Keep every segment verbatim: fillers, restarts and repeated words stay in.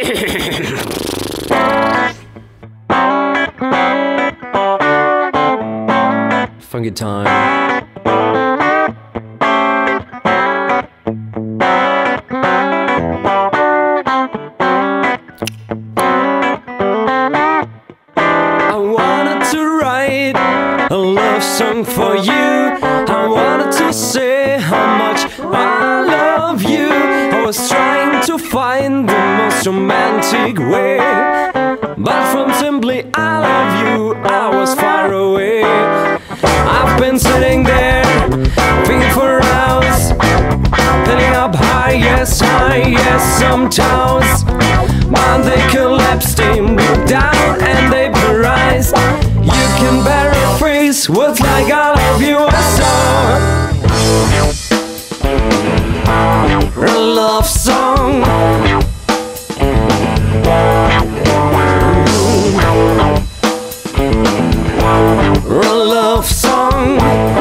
Funky time. I wanted to write a love song for you. I wanted to say how much I love you. I was trying to find the most romantic way, but from simply I love you, I was far away. I've been sitting there, thinking for hours, filling up high, yes, high, yes, some towers. But they collapsed, they moved down and they polarized. You can paraphrase words like I love you, I saw a love song. A love song.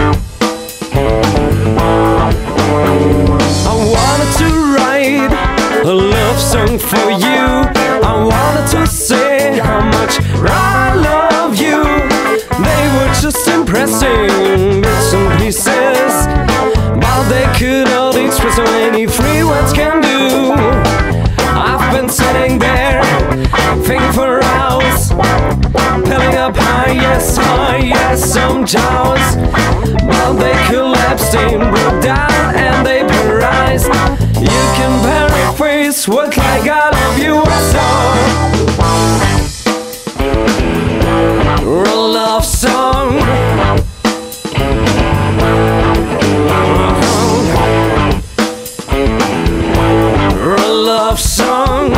I wanted to write a love song for you. I wanted to say how much I love you. They were just impressing bits and pieces, but they could not express how many free words can do. I've been sitting there, thinking for hours, filling up high, yes, high, yes, some towers. But they collapsed, they broke down and they polarized. You can paraphrase words like I love you, I saw a love song. A love song.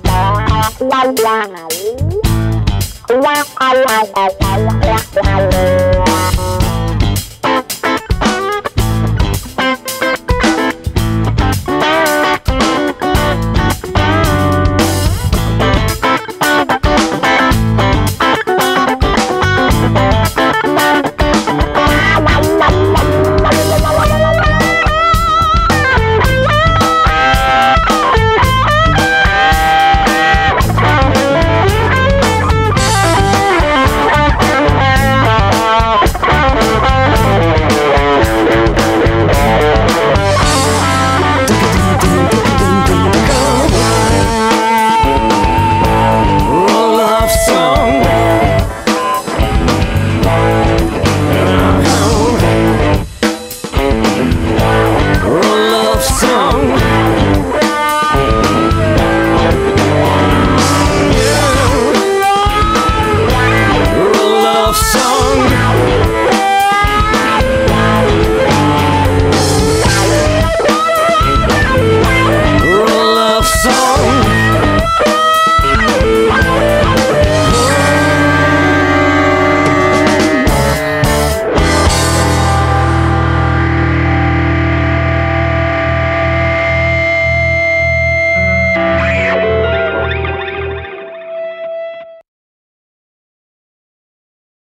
Wow.